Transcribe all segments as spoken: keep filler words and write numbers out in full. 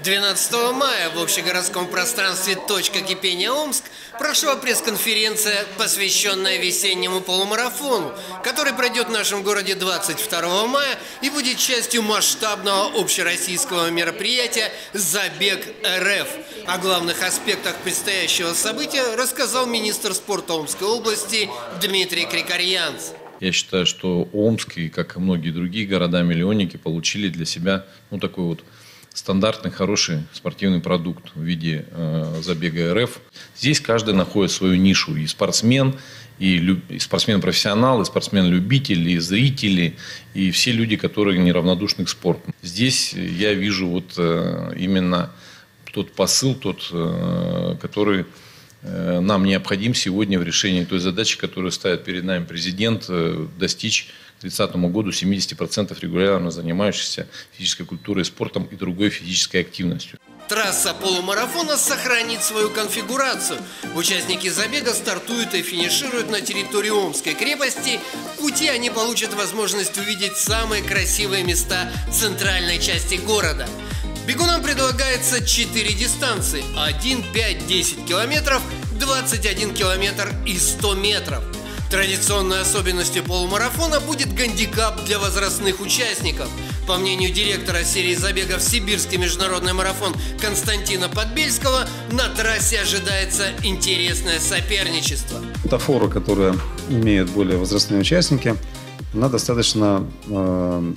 двенадцатого мая в общегородском пространстве «Точка кипения Омск» прошла пресс-конференция, посвященная весеннему полумарафону, который пройдет в нашем городе двадцать второго мая и будет частью масштабного общероссийского мероприятия «Забег РФ». О главных аспектах предстоящего события рассказал министр спорта Омской области Дмитрий Крикарьянц. Я считаю, что Омск, и как и многие другие города-миллионники, получили для себя ну, такой вот стандартный, хороший спортивный продукт в виде э, забега РФ. Здесь каждый находит свою нишу. И спортсмен, и, люб... и спортсмен-профессионал, и спортсмен-любитель, и зрители, и все люди, которые неравнодушны к спорту. Здесь я вижу вот э, именно тот посыл, тот, э, который э, нам необходим сегодня в решении той задачи, которую ставит перед нами президент, э, достичь к тридцатому году семидесяти процентов регулярно занимающихся физической культурой, спортом и другой физической активностью. Трасса полумарафона сохранит свою конфигурацию. Участники забега стартуют и финишируют на территории Омской крепости. В пути они получат возможность увидеть самые красивые места центральной части города. Бегунам предлагается четыре дистанции: один, пять, десять километров, двадцать один километр и сто метров. Традиционной особенностью полумарафона будет гандикап для возрастных участников. По мнению директора серии забегов «Сибирский международный марафон» Константина Подбельского, на трассе ожидается интересное соперничество. Та фора, которая имеет более возрастные участники, она достаточно э,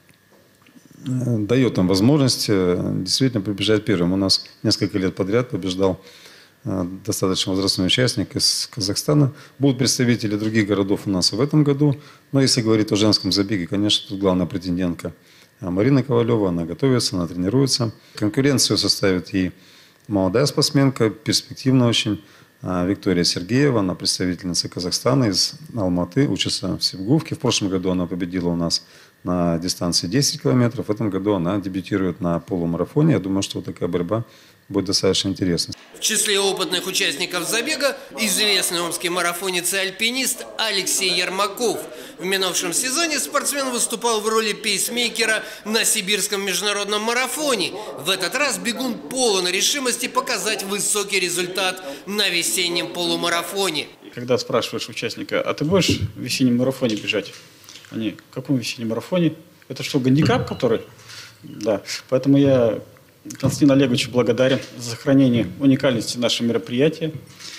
дает нам возможность действительно побежать первым. У нас несколько лет подряд побеждал достаточно возрастной участник из Казахстана. Будут представители других городов у нас и в этом году. Но если говорить о женском забеге, конечно, тут главная претендентка Марина Ковалева. Она готовится, она тренируется. Конкуренцию составит и молодая спортсменка, перспективная очень, Виктория Сергеева. Она представительница Казахстана из Алматы, учится в Сибгувке. В прошлом году она победила у нас на дистанции десять километров. В этом году она дебютирует на полумарафоне. Я думаю, что вот такая борьба будет достаточно интересно. В числе опытных участников забега известный омский марафонец и альпинист Алексей Ермаков. В минувшем сезоне спортсмен выступал в роли пейсмейкера на Сибирском международном марафоне. В этот раз бегун полон решимости показать высокий результат на весеннем полумарафоне. Когда спрашиваешь участника: а ты будешь в весеннем марафоне бежать? Они: в каком весеннем марафоне? Это что, гандикап который? Да. Поэтому я Константину Олеговичу благодарен за сохранение уникальности нашего мероприятия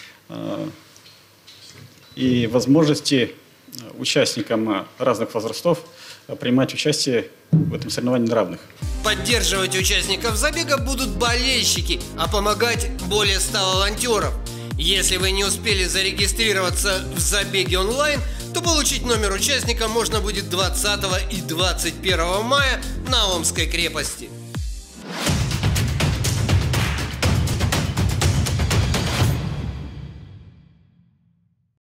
и возможности участникам разных возрастов принимать участие в этом соревновании на равных. Поддерживать участников забега будут болельщики, а помогать более ста волонтеров. Если вы не успели зарегистрироваться в забеге онлайн, то получить номер участника можно будет двадцатого и двадцать первого мая на Омской крепости.